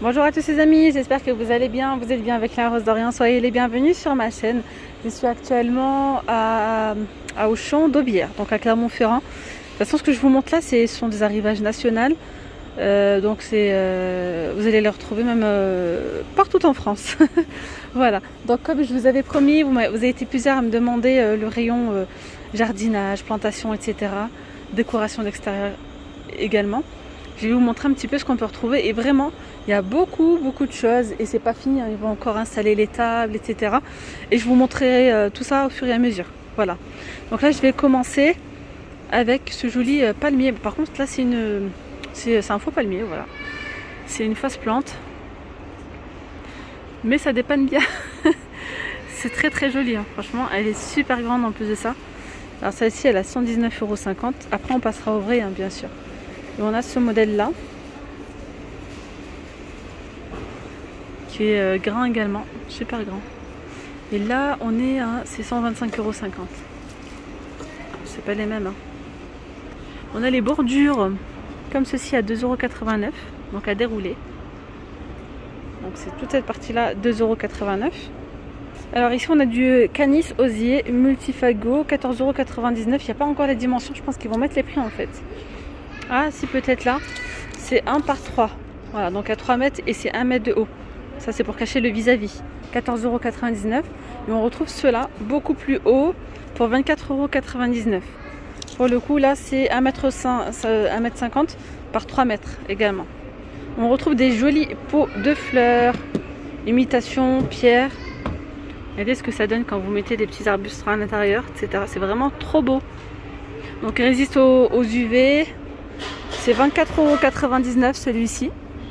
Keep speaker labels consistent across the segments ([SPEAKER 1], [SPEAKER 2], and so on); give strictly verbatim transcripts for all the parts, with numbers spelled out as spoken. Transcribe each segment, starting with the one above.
[SPEAKER 1] Bonjour à tous les amis, j'espère que vous allez bien, vous êtes bien avec la Rose d'Orient, soyez les bienvenus sur ma chaîne. Je suis actuellement à, à Auchan d'Aubière, donc à Clermont-Ferrand. De toute façon, ce que je vous montre là, ce sont des arrivages nationaux, euh, donc c'est, euh, vous allez les retrouver même euh, partout en France. Voilà, donc comme je vous avais promis, vous, vous avez été plusieurs à me demander euh, le rayon euh, jardinage, plantation, et cetera. Décoration d'extérieur également. Je vais vous montrer un petit peu ce qu'on peut retrouver et vraiment il y a beaucoup beaucoup de choses et c'est pas fini, hein. Ils vont encore installer les tables, et cetera. Et je vous montrerai euh, tout ça au fur et à mesure. Voilà, donc là je vais commencer avec ce joli euh, palmier. Par contre là c'est une c'est un faux palmier, voilà, c'est une fausse plante mais ça dépanne bien. C'est très très joli, hein. Franchement elle est super grande en plus de ça. Alors celle-ci elle a cent dix-neuf euros cinquante. Après on passera au vrai, hein, bien sûr. Et on a ce modèle là qui est euh, grand également, super grand. Et là on est à c'est cent vingt-cinq euros cinquante. C'est pas les mêmes, hein. On a les bordures comme ceci à deux euros quatre-vingt-neuf, donc à dérouler. Donc c'est toute cette partie là, deux euros quatre-vingt-neuf. Alors ici on a du Canis osier multifago, quatorze euros quatre-vingt-dix-neuf. Il n'y a pas encore les dimensions, je pense qu'ils vont mettre les prix en fait. Ah si, peut-être là, c'est un par trois. Voilà, donc à trois mètres et c'est un mètre de haut. Ça c'est pour cacher le vis-à-vis. quatorze euros quatre-vingt-dix-neuf. Et on retrouve ceux-là beaucoup plus haut pour vingt-quatre euros quatre-vingt-dix-neuf. Pour le coup là c'est un mètre cinquante par trois mètres également. On retrouve des jolis pots de fleurs, imitation pierre. Regardez ce que ça donne quand vous mettez des petits arbustes à l'intérieur, et cetera. C'est vraiment trop beau. Donc il résiste aux, aux U V. C'est vingt-quatre euros quatre-vingt-dix-neuf celui-ci.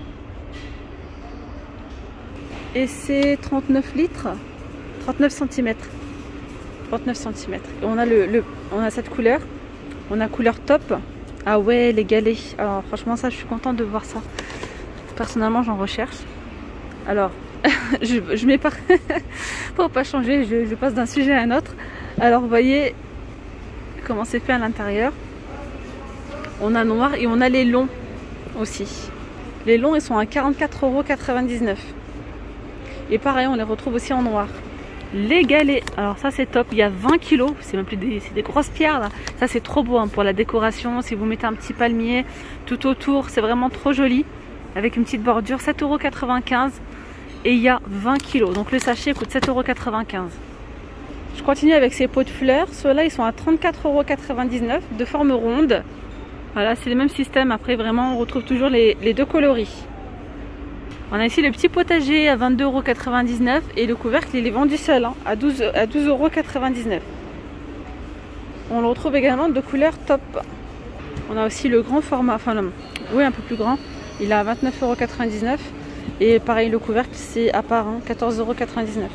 [SPEAKER 1] Et c'est trente-neuf litres, trente-neuf centimètres. trente-neuf centimètres. Et on a, le, le, on a cette couleur. On a couleur top. Ah ouais, les galets. Alors franchement ça je suis contente de voir ça. Personnellement j'en recherche. Alors je, je mets pas pour pas changer, je, je passe d'un sujet à un autre. Alors vous voyez comment c'est fait à l'intérieur. On a noir et on a les longs aussi. Les longs ils sont à quarante-quatre euros quatre-vingt-dix-neuf. Et pareil on les retrouve aussi en noir. Les galets, alors ça c'est top, il y a vingt kilos, c'est même plus des, c'est des grosses pierres là. Ça c'est trop beau, hein, pour la décoration, si vous mettez un petit palmier tout autour, c'est vraiment trop joli. Avec une petite bordure, sept euros quatre-vingt-quinze. Et il y a vingt kilos, donc le sachet coûte sept euros quatre-vingt-quinze. Je continue avec ces pots de fleurs, ceux-là ils sont à trente-quatre euros quatre-vingt-dix-neuf, de forme ronde. Voilà, c'est le même système, après vraiment on retrouve toujours les, les deux coloris. On a ici le petit potager à vingt-deux euros quatre-vingt-dix-neuf et le couvercle il est vendu seul, hein, à douze euros quatre-vingt-dix-neuf. On le retrouve également de couleur top. On a aussi le grand format, enfin non, oui un peu plus grand, il est à vingt-neuf euros quatre-vingt-dix-neuf. Et pareil le couvercle c'est à part, hein, quatorze euros quatre-vingt-dix-neuf.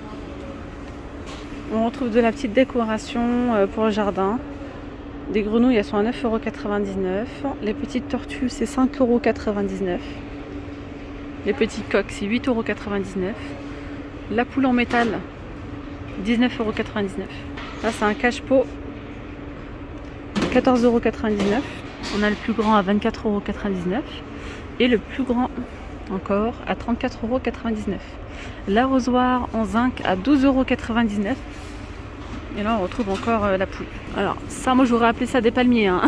[SPEAKER 1] On retrouve de la petite décoration pour le jardin. Des grenouilles elles sont à neuf euros quatre-vingt-dix-neuf. Les petites tortues c'est cinq euros quatre-vingt-dix-neuf. Les petits coqs c'est huit euros quatre-vingt-dix-neuf. La poule en métal dix-neuf euros quatre-vingt-dix-neuf. Là c'est un cache-pot quatorze euros quatre-vingt-dix-neuf. On a le plus grand à vingt-quatre euros quatre-vingt-dix-neuf. Et le plus grand encore à trente-quatre euros quatre-vingt-dix-neuf. L'arrosoir en zinc à douze euros quatre-vingt-dix-neuf. Et là on retrouve encore euh, la poule. Alors ça moi j'aurais appelé ça des palmiers, hein.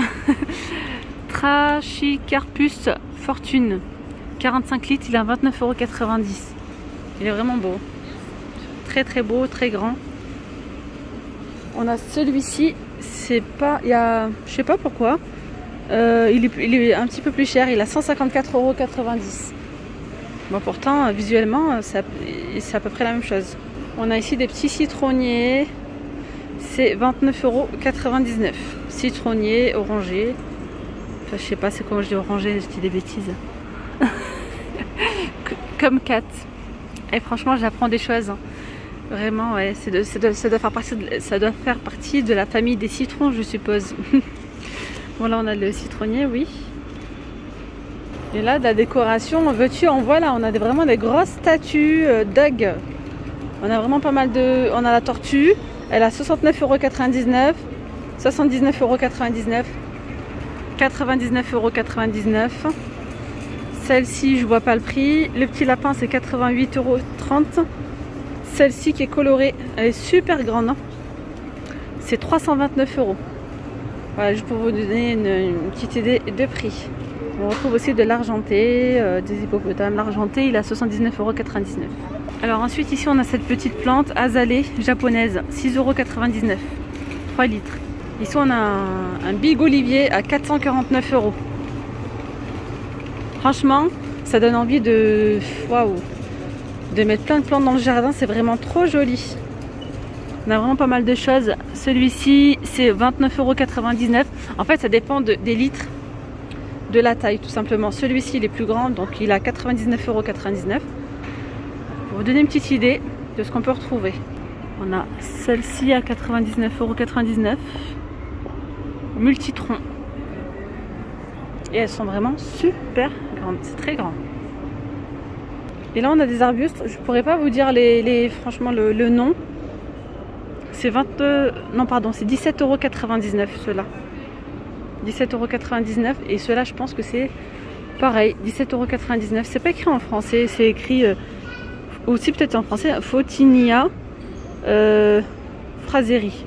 [SPEAKER 1] Trachycarpus fortune quarante-cinq litres, il est à vingt-neuf euros quatre-vingt-dix. Il est vraiment beau, très très beau, très grand. On a celui-ci, c'est pas, il y a, je sais pas pourquoi, euh, il, est, il est un petit peu plus cher, il a cent cinquante-quatre euros quatre-vingt-dix. Bon, pourtant visuellement c'est à peu près la même chose. On a ici des petits citronniers, c'est vingt-neuf euros quatre-vingt-dix-neuf. Citronnier, orangé, enfin je sais pas c'est comment je dis orangé, je dis des bêtises. Comme cat. Et franchement j'apprends des choses, hein. Vraiment ouais, de, ça, doit, ça, doit faire partie de, ça doit faire partie de la famille des citrons je suppose. Bon là on a le citronnier, oui. Et là de la décoration, veux-tu en voilà, on a des, vraiment des grosses statues euh, d'Ug. On a vraiment pas mal de... On a la tortue, elle a soixante-neuf euros quatre-vingt-dix-neuf, soixante-dix-neuf euros quatre-vingt-dix-neuf, quatre-vingt-dix-neuf euros quatre-vingt-dix-neuf, Celle-ci, je vois pas le prix. Le petit lapin, c'est quatre-vingt-huit euros trente. Celle-ci qui est colorée, elle est super grande. Hein, c'est trois cent vingt-neuf euros. Voilà, juste pour vous donner une, une petite idée de prix. On retrouve aussi de l'argenté, euh, des hippopotames. L'argenté, il est à soixante-dix-neuf euros quatre-vingt-dix-neuf. Alors ensuite, ici, on a cette petite plante azalée japonaise, six euros quatre-vingt-dix-neuf. trois litres. Ici, on a un, un big olivier à quatre cent quarante-neuf euros. Franchement, ça donne envie de... Waouh, de mettre plein de plantes dans le jardin. C'est vraiment trop joli. On a vraiment pas mal de choses. Celui-ci, c'est vingt-neuf euros quatre-vingt-dix-neuf. En fait, ça dépend de, des litres, de la taille, tout simplement. Celui-ci, il est plus grand, donc il a quatre-vingt-dix-neuf euros quatre-vingt-dix-neuf. Pour vous donner une petite idée de ce qu'on peut retrouver. On a celle-ci à quatre-vingt-dix-neuf euros quatre-vingt-dix-neuf. Multitron. Et elles sont vraiment super grandes. C'est très grand. Et là, on a des arbustes. Je pourrais pas vous dire les, les, franchement le, le nom. C'est vingt, non pardon, c'est dix-sept euros quatre-vingt-dix-neuf ceux-là. dix-sept euros quatre-vingt-dix-neuf et ceux-là je pense que c'est pareil, dix-sept euros quatre-vingt-dix-neuf. C'est pas écrit en français, c'est écrit euh, aussi peut-être en français, Photinia euh, Fraserii.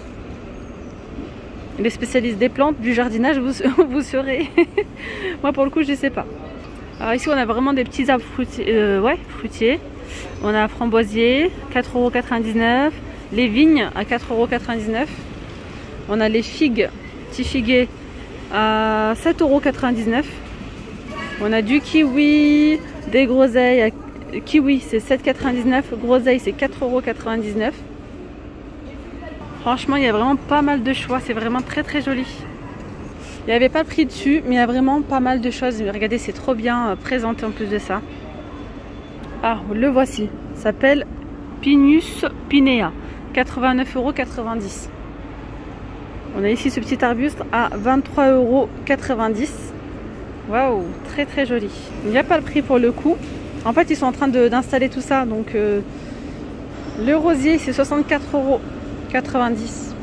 [SPEAKER 1] Les spécialistes des plantes, du jardinage, vous, vous serez. Moi pour le coup je sais pas. Alors ici on a vraiment des petits arbres fruitiers, euh, ouais, fruitiers. On a framboisier, quatre euros quatre-vingt-dix-neuf. Les vignes à quatre euros quatre-vingt-dix-neuf. On a les figues, petits figuiers à sept euros quatre-vingt-dix-neuf. On a du kiwi, des groseilles. À... Kiwi c'est sept euros quatre-vingt-dix-neuf. Groseilles c'est quatre euros quatre-vingt-dix-neuf. Franchement, il y a vraiment pas mal de choix. C'est vraiment très très joli. Il n'y avait pas de prix dessus, mais il y a vraiment pas mal de choses. Mais regardez, c'est trop bien présenté en plus de ça. Ah, le voici. Ça s'appelle Pinus pinea. quatre-vingt-neuf euros quatre-vingt-dix. On a ici ce petit arbuste à vingt-trois euros quatre-vingt-dix. Waouh, très très joli. Il n'y a pas le prix pour le coup. En fait, ils sont en train d'installer tout ça. Donc, euh, le rosier, c'est soixante-quatre euros quatre-vingt-dix.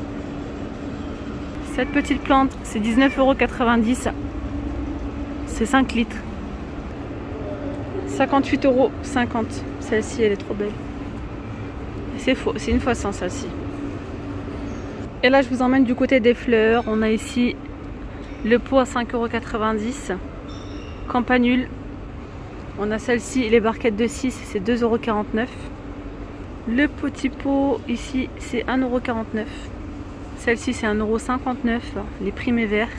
[SPEAKER 1] Cette petite plante, c'est dix-neuf euros quatre-vingt-dix. C'est cinq litres. cinquante-huit euros cinquante. Celle-ci, elle est trop belle. C'est faux, c'est une fois cent celle-ci. Et là je vous emmène du côté des fleurs. On a ici le pot à cinq euros quatre-vingt-dix. Campanule. On a celle-ci, les barquettes de six, c'est deux euros quarante-neuf. Le petit pot ici c'est un euro quarante-neuf. Celle-ci c'est un euro cinquante-neuf. Les primés verts.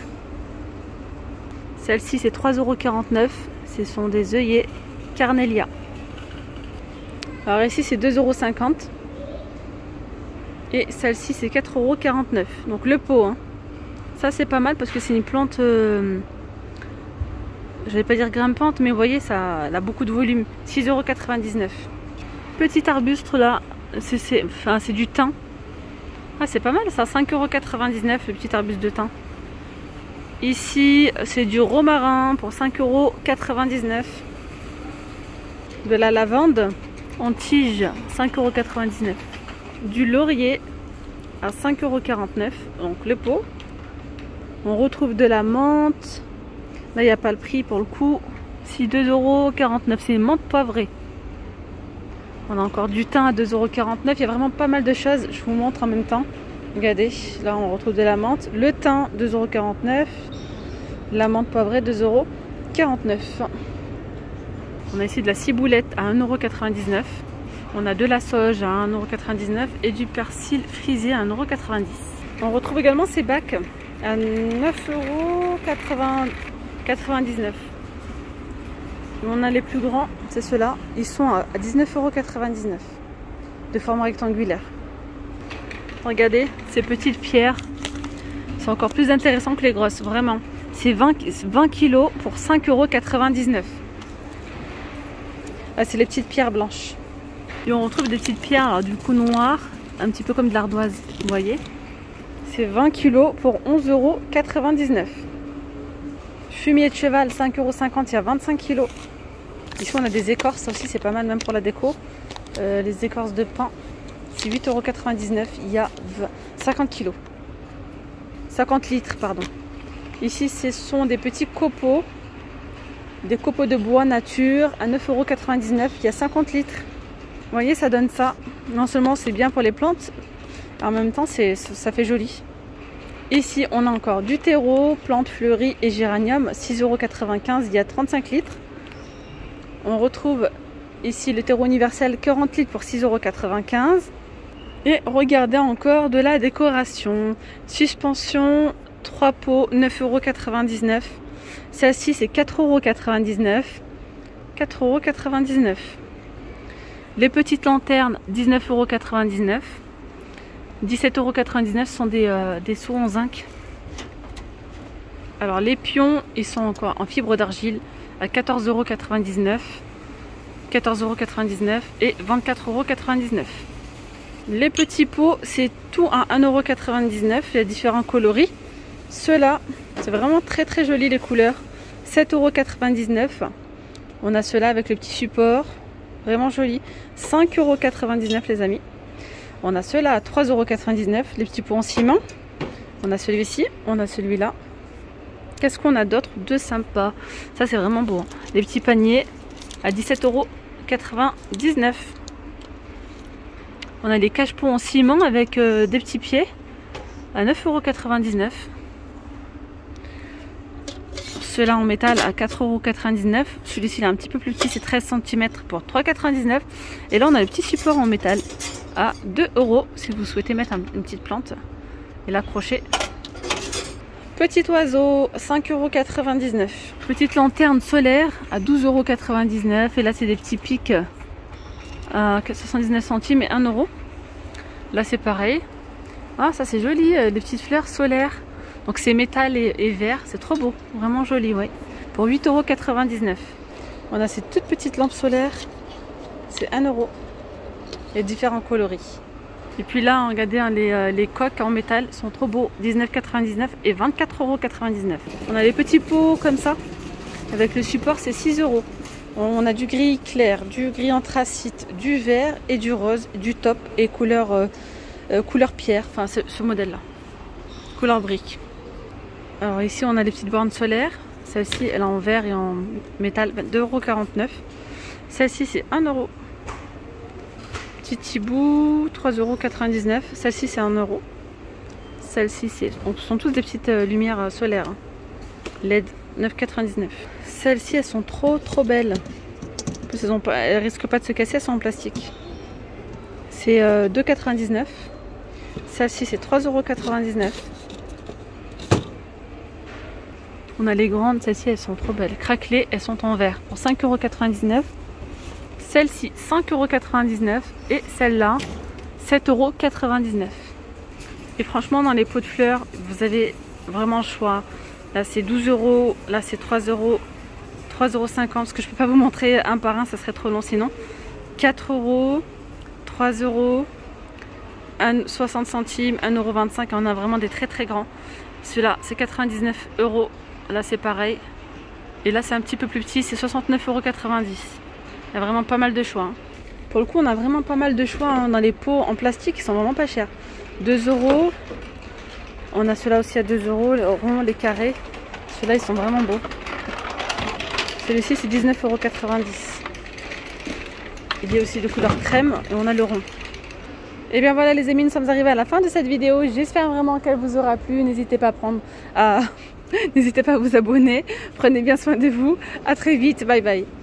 [SPEAKER 1] Celle-ci c'est trois euros quarante-neuf. Ce sont des œillets Carnelia. Alors ici c'est deux euros cinquante. Et celle-ci c'est quatre euros quarante-neuf. Donc le pot, hein. Ça c'est pas mal parce que c'est une plante, euh, je vais pas dire grimpante, mais vous voyez ça elle a beaucoup de volume. six euros quatre-vingt-dix-neuf. Petit arbuste là, c'est enfin, c'est du thym. Ah c'est pas mal ça, cinq euros quatre-vingt-dix-neuf le petit arbuste de thym. Ici c'est du romarin pour cinq euros quatre-vingt-dix-neuf. De la lavande en tige, cinq euros quatre-vingt-dix-neuf. Du laurier à cinq euros quarante-neuf, donc le pot. On retrouve de la menthe. Là, il n'y a pas le prix pour le coup. Si deux euros quarante-neuf, c'est une menthe poivrée. On a encore du thym à deux euros quarante-neuf. Il y a vraiment pas mal de choses. Je vous montre en même temps. Regardez, là, on retrouve de la menthe. Le thym, deux euros quarante-neuf. La menthe poivrée, deux euros quarante-neuf. On a ici de la ciboulette à un euro quatre-vingt-dix-neuf. On a de la sauge à un euro quatre-vingt-dix-neuf et du persil frisé à un euro quatre-vingt-dix. On retrouve également ces bacs à neuf euros quatre-vingt-dix-neuf. On a les plus grands, c'est ceux-là. Ils sont à dix-neuf euros quatre-vingt-dix-neuf de forme rectangulaire. Regardez, ces petites pierres sont encore plus intéressantes que les grosses, vraiment. C'est vingt, vingt kilos pour cinq euros quatre-vingt-dix-neuf. Là, c'est les petites pierres blanches. Et on retrouve des petites pierres alors, du coup noires, un petit peu comme de l'ardoise, vous voyez. C'est vingt kilos pour onze euros quatre-vingt-dix-neuf. Fumier de cheval, cinq euros cinquante, il y a vingt-cinq kilos. Ici on a des écorces, ça aussi c'est pas mal même pour la déco. Euh, les écorces de pin, c'est huit euros quatre-vingt-dix-neuf, il y a cinquante kilos. cinquante litres, pardon. Ici ce sont des petits copeaux. des copeaux de bois nature à neuf euros quatre-vingt-dix-neuf. Il y a cinquante litres. Vous voyez, ça donne ça. Non seulement c'est bien pour les plantes, en même temps c'est, ça fait joli. Ici, on a encore du terreau, plantes fleuries et géranium, six euros quatre-vingt-quinze. Il y a trente-cinq litres. On retrouve ici le terreau universel, quarante litres pour six euros quatre-vingt-quinze. Et regardez encore de la décoration. Suspension, trois pots, neuf euros quatre-vingt-dix-neuf. Celle-ci, c'est quatre euros quatre-vingt-dix-neuf. quatre euros quatre-vingt-dix-neuf. Les petites lanternes, dix-neuf euros quatre-vingt-dix-neuf. dix-sept euros quatre-vingt-dix-neuf sont des, euh, des seaux en zinc. Alors les pions, ils sont encore en fibre d'argile à quatorze euros quatre-vingt-dix-neuf. quatorze euros quatre-vingt-dix-neuf et vingt-quatre euros quatre-vingt-dix-neuf. Les petits pots, c'est tout à un euro quatre-vingt-dix-neuf. Il y a différents coloris. Ceux-là, c'est vraiment très très joli les couleurs. sept euros quatre-vingt-dix-neuf. On a ceux-là avec le petit support. Vraiment joli. cinq euros quatre-vingt-dix-neuf les amis. On a ceux-là à trois euros quatre-vingt-dix-neuf. Les petits pots en ciment. On a celui-ci. On a celui-là. Qu'est-ce qu'on a d'autre de sympa? Ça c'est vraiment beau. Hein. Les petits paniers à dix-sept euros quatre-vingt-dix-neuf. On a des cache-pots en ciment avec euh, des petits pieds à neuf euros quatre-vingt-dix-neuf. Ceux-là en métal à quatre euros quatre-vingt-dix-neuf. Celui-ci il est un petit peu plus petit, c'est treize centimètres pour trois euros quatre-vingt-dix-neuf. Et là on a le petit support en métal à deux euros si vous souhaitez mettre un, une petite plante et l'accrocher. Petit oiseau, cinq euros quatre-vingt-dix-neuf. Petite lanterne solaire à douze euros quatre-vingt-dix-neuf. Et là c'est des petits pics à soixante-dix-neuf centimes et un euro. Là c'est pareil. Ah ça c'est joli, des petites fleurs solaires. Donc c'est métal et, et vert, c'est trop beau, vraiment joli, ouais. Pour huit euros quatre-vingt-dix-neuf. On a ces toutes petites lampes solaires, c'est un euro. Il y a différents coloris. Et puis là, regardez hein, les, euh, les coques en métal sont trop beaux, dix-neuf euros quatre-vingt-dix-neuf et vingt-quatre euros quatre-vingt-dix-neuf. On a les petits pots comme ça, avec le support c'est six euros. On a du gris clair, du gris anthracite, du vert et du rose, du top et couleur, euh, euh, couleur pierre, enfin ce, ce modèle là, couleur brique. Alors ici on a les petites bornes solaires, celle-ci elle est en verre et en métal, deux euros quarante-neuf. Celle-ci c'est un euro. Petit hibou, trois euros quatre-vingt-dix-neuf. Celle-ci c'est un euro. Celle-ci c'est, ce sont toutes des petites euh, lumières solaires. Hein. L E D, neuf euros quatre-vingt-dix-neuf. Celles-ci elles sont trop trop belles. En plus elles, ont pas, elles risquent pas de se casser, elles sont en plastique. C'est euh, deux euros quatre-vingt-dix-neuf. Celle-ci c'est trois euros quatre-vingt-dix-neuf. On a les grandes, celles-ci elles sont trop belles. Craquelées, elles sont en verre pour cinq euros quatre-vingt-dix-neuf. Celle-ci cinq euros quatre-vingt-dix-neuf et celle-là sept euros quatre-vingt-dix-neuf. Et franchement dans les pots de fleurs vous avez vraiment le choix. Là c'est douze euros, là c'est trois euros, trois euros cinquante, parce que je peux pas vous montrer un par un, ça serait trop long sinon. quatre euros, trois euros, soixante centimes, un euro vingt-cinq. On a vraiment des très très grands. Celui-là c'est quatre-vingt-dix-neuf euros, là c'est pareil. Et là c'est un petit peu plus petit, c'est soixante-neuf euros quatre-vingt-dix. Il y a vraiment pas mal de choix. Hein. Pour le coup, on a vraiment pas mal de choix hein, dans les pots en plastique qui sont vraiment pas chers. deux euros. On a ceux-là aussi à deux euros, les ronds, les carrés. Ceux-là, ils sont vraiment beaux. Celui-ci, c'est dix-neuf euros quatre-vingt-dix. Il y a aussi de couleur crème et on a le rond. Et bien voilà les amis, nous sommes arrivés à la fin de cette vidéo. J'espère vraiment qu'elle vous aura plu. N'hésitez pas à prendre à... N'hésitez pas à vous abonner. Prenez bien soin de vous. À très vite. Bye bye.